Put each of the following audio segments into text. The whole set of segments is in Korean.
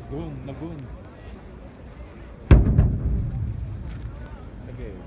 Boom, na boom. Lagay.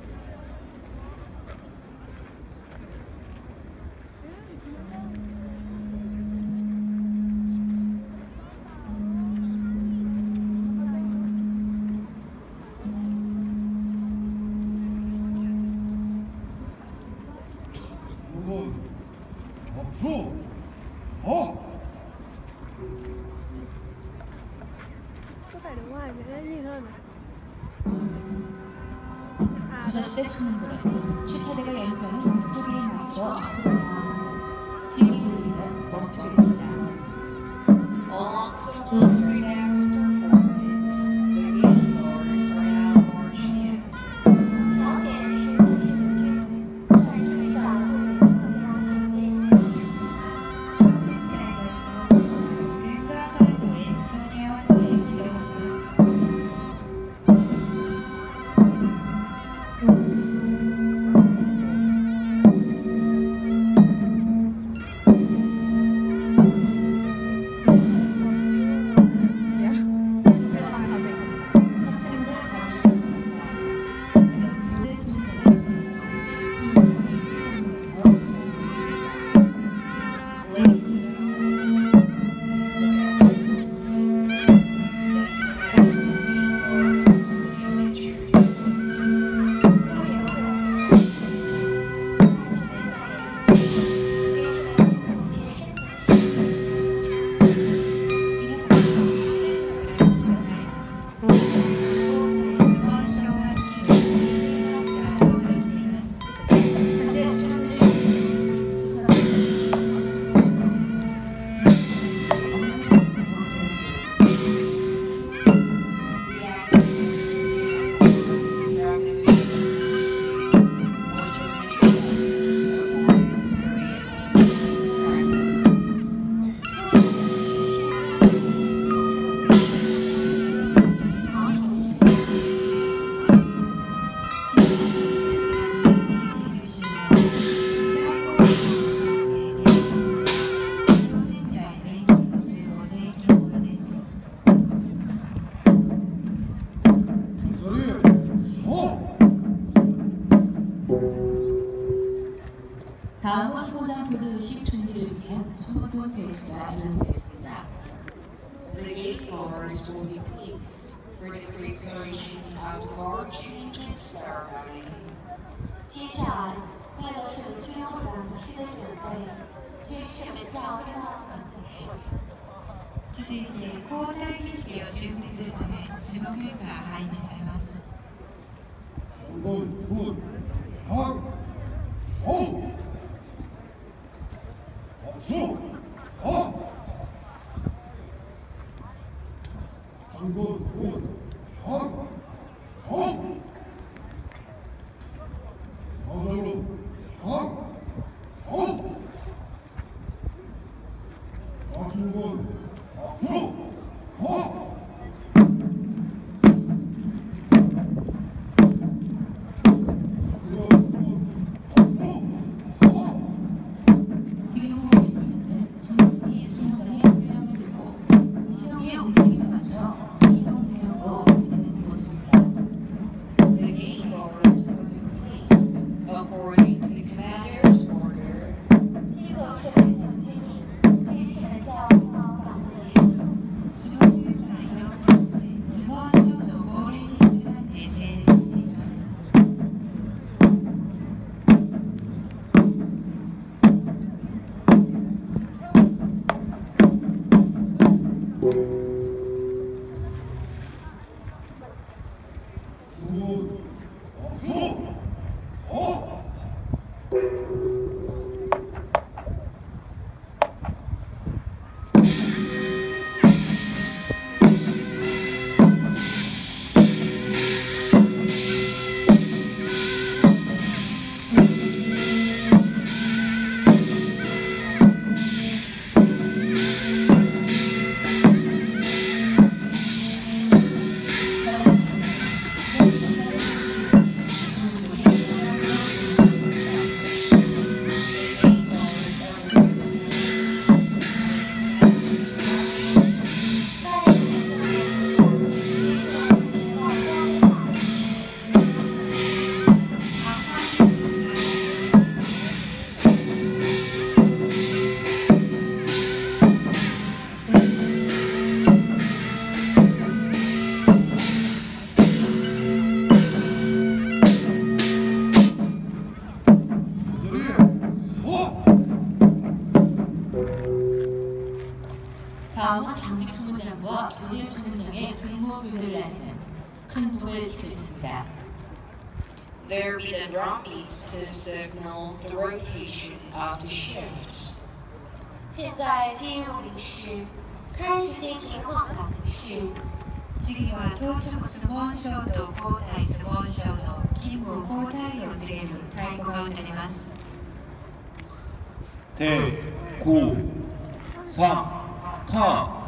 주저시대 승무는 슈타드가 연주하는 소리에 맞춰 앞으로 나아가고 뒤로 돌리면 멈추게 됩니다. Along to the military dance performance, the gaylords are now marching in. 朝鲜是历史中在最大的相信这一种朝鮮時代の歴史を軍歌あたりの演奏に合わせて披露します。다음은 소장 교도의식 준비를 위한 소극동 배치가 이루어졌습니다. The gaylords will be pleased for the preparation of the guard changing ceremony. 接下来，为了使军务岗仪式的准备，军士们调整好岗位时， 続いて交代儀式を準備するため種目が配置されます。 According to the commander's order, 听从指挥总司令，军士们调整好岗位时， 種目が移動するので相撲ショーの号令に従って整列しています。 지금은 당직 수문장과 교대 수문장의 근무 교대를 나누는 큰 북을 치고 있습니다. There be the drum beats to signal the rotation of the shift. 现在进入仪式，开始进行换岗仪式。 次は到着スポンショーと交代スポンショーの勤務交代を告げる太鼓が打たれます。 대, 구, 삼, 타.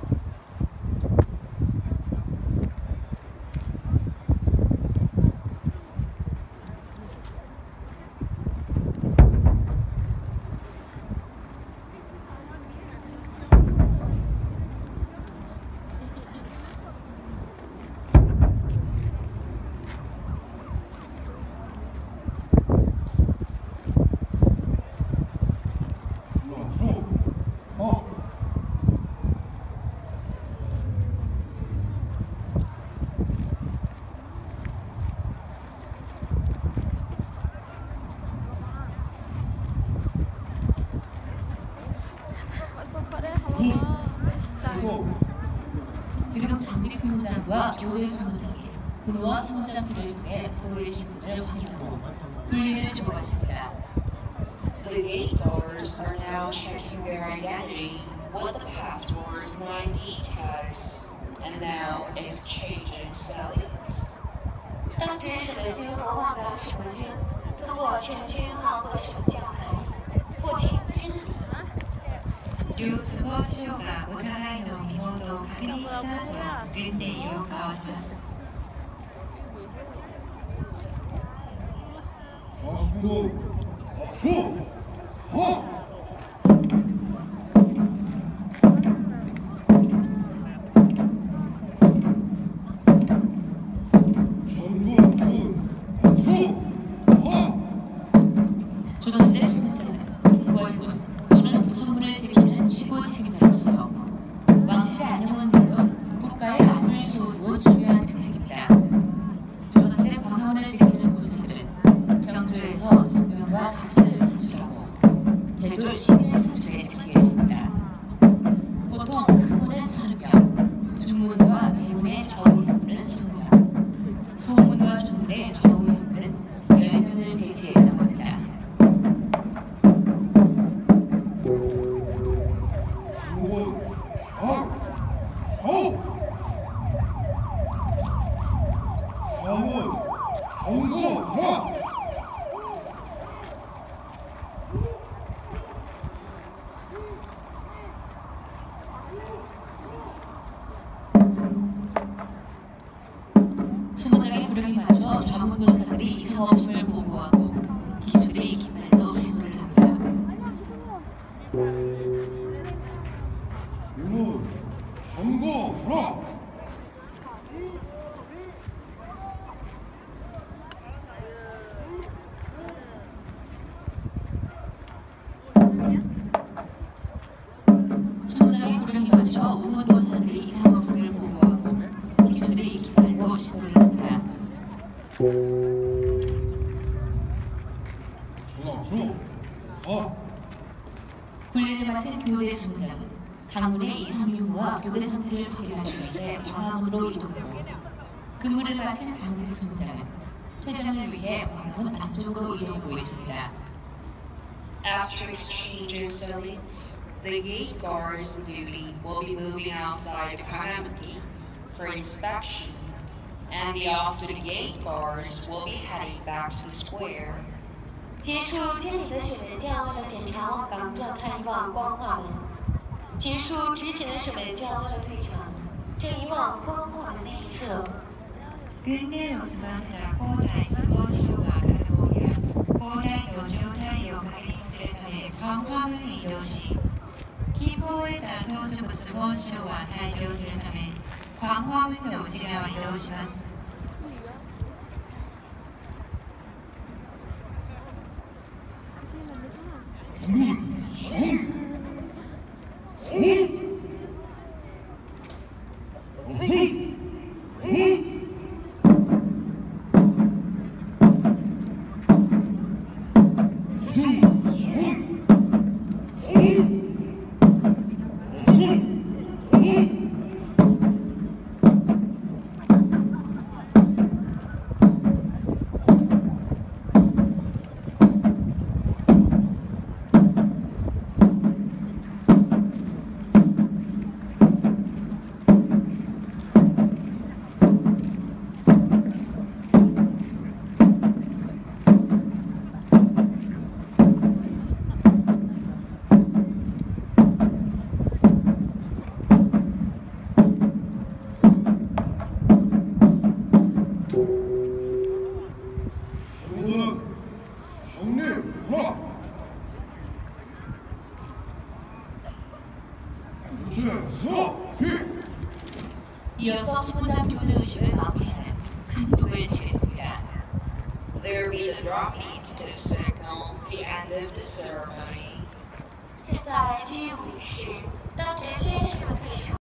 지금 당직 수문장과 교대 수문장이 근무와 수문장회를 통해 서로의 신분을 확인하고 훈련을 주고받습니다. The gate guards are now checking their identity with the passport's 9D tags and now exchanging salutes. 当值守卫军和万岗守卫军通过全军换贺守将牌，不仅军礼。 両スポンショーがお互いの身元を確認した後、軍礼を交わします。 조선시대 수문장은 국월군 또는 도성문을 지키는 최고 책임자로서 왕실의 안녕은 물론 국가의 안위를 소유한 중요한 직책입니다. 조선시대 광화문을 지키는 군사들은 병조에서 정병과 각사를 제출하고 대졸 시민을 자축해 지키게 했습니다. 보통 큰 문은 30명, 중문과 대문의 좌우 현문은 20명, 소문과 중문의 좌우 현문은 10명을 배치했다고 합니다. 수문장의 구령에 맞춰 좌문 군사들이 이상 없음을 보고하고 기수들이 깃발로 신호를 합니다. 수문장의 구령에 맞춰 우문 군사들이 이상 없음을 보고하고 기수들이 깃발로 신호를 합니다. 훈련을 마친 교대 수문장은 강문의 2, 3유무와 교대 상태를 확인하기 위해 광화문으로 이동하고 근무를 마친 당직 수문장은 퇴장을 위해 광화문 안쪽으로 이동하고 있습니다. After exchanging salutes, the gate guards on duty will be moving outside the Gyeongbokgung gates for inspection, and the off-duty gate guards will be heading back to the square. 接触监理的守卫将为了检查望岗转看一望光化门，结束执勤的守卫将为了退场，正一望光化门内一侧。 軍礼を済ませた交代スポンショーが稼働や交代の状態を確認するためファンファムに移動し、勤務を終えた到着スポンショーは退場するためファンファムの内側移動します。 순서는 형님 하나, 둘, 이어서 수문단 교대 의식을 마무리하는 큰 북을 치겠습니다. There will be the drum beats to signal the end of the ceremony. 现在进入仪式，当这些士们退场。